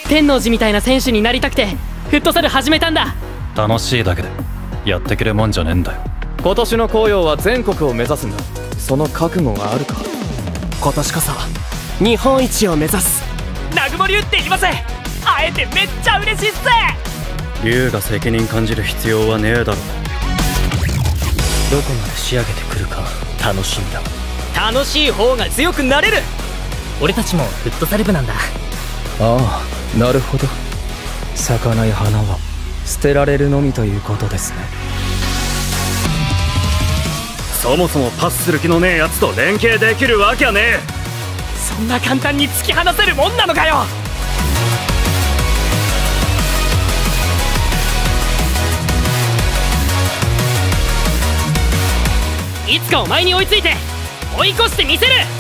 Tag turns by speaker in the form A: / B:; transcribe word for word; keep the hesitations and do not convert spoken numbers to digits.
A: 天王寺みたいな選手になりたくてフットサル始めたんだ。
B: 楽しいだけでやってくれもんじゃねえんだよ。
C: 今年の紅葉は全国を目指すんだ。その覚悟があるか。
D: 今年こそ日本一を目指す。
A: 南雲龍って言います。会えてめっちゃ嬉しいっす。
B: 龍が責任感じる必要はねえだろ。どこまで仕上げてくるか楽しみだ。
A: 楽しい方が強くなれる。俺たちもフットサル部なんだ。
C: ああ、なるほど。咲かない花は捨てられるのみということですね。
B: そもそもパスする気のねえやつと連携できるわけはねえ。
A: そんな簡単に突き放せるもんなのかよ。いつかお前に追いついて追い越してみせる。